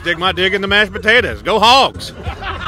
stick my dick in the mashed potatoes. Go Hogs.